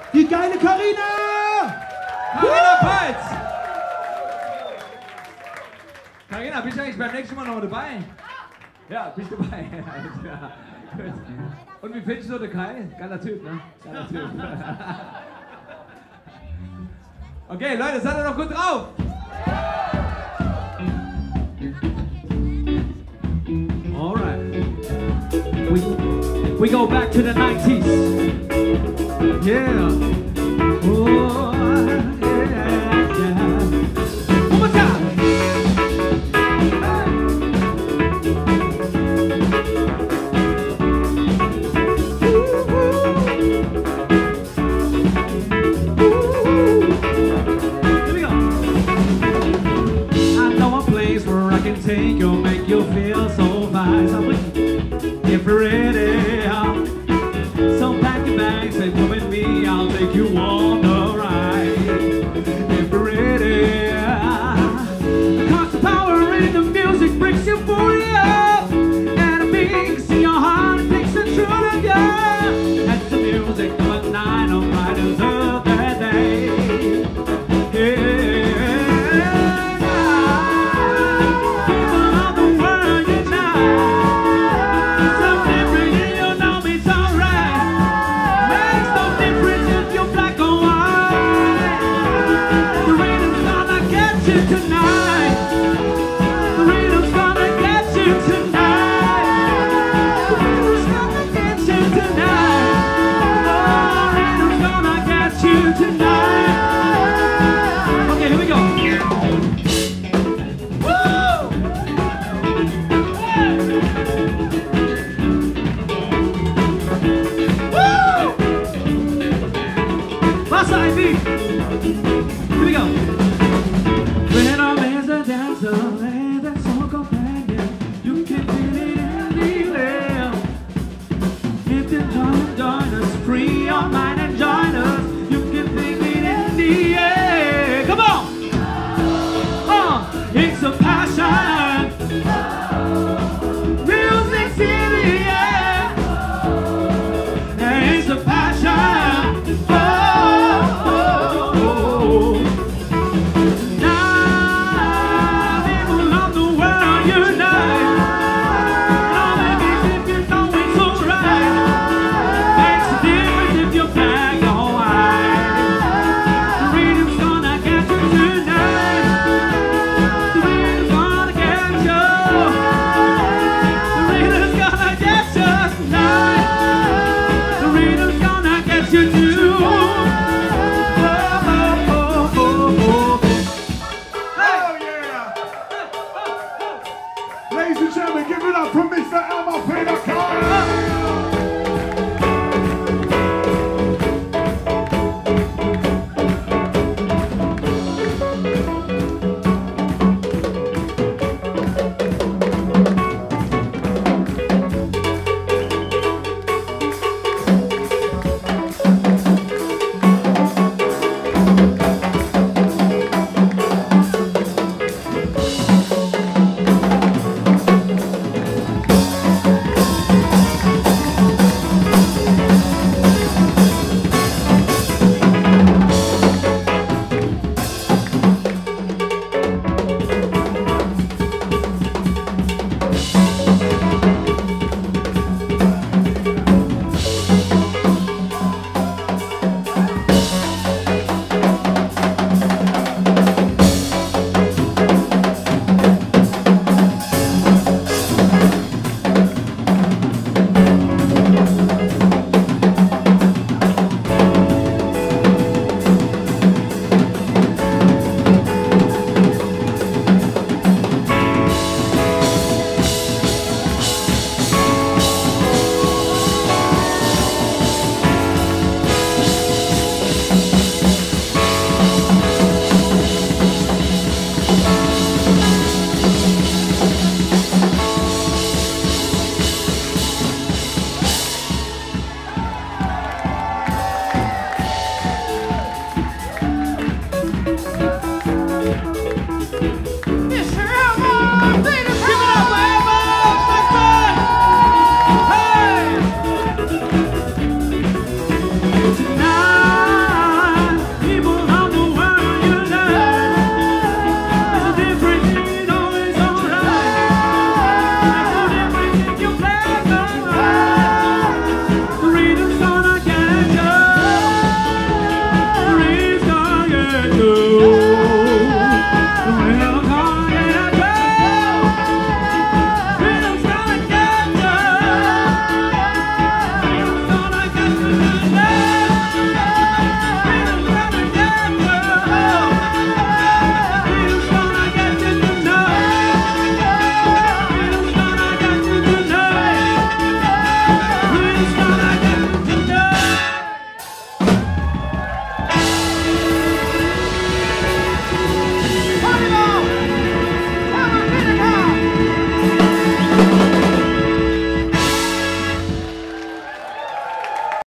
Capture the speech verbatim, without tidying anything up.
Die geile Carina! Carina Peitz! Carina, bist du eigentlich beim nächsten Mal noch dabei? Ja, bist du dabei? Ja. Und wie findest du den Kai? Geiler Typ, ne? Geiler Typ. Okay, Leute, seid ihr noch gut drauf? Alright. We, we go back to the nineties. Yeah. Oh, yeah, yeah. One more time. Take you, make you feel so nice. I'm with you, if you're ready. So pack your bags and come with me, I'll take you on.